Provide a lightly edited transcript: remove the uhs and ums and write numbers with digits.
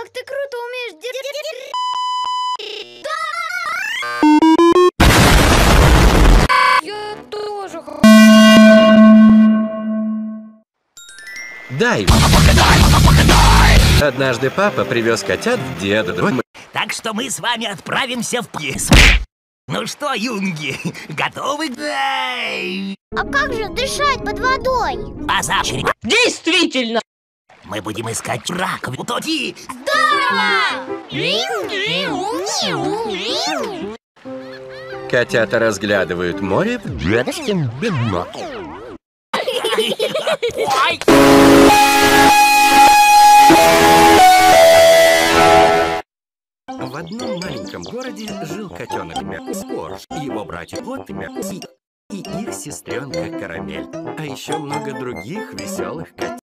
Как ты круто умеешь Я тоже. Дай. Однажды папа привез котят к деду. Так что мы с вами отправимся в пьес. Ну что, юнги, готовы? А как же дышать под водой? А завтра Действительно! мы будем искать раковину. Тоди! Здорово! Котята разглядывают море. Ой! В одном маленьком городе жил котенок Скорж, его братья Плот и их сестренка Карамель, а еще много других веселых котят.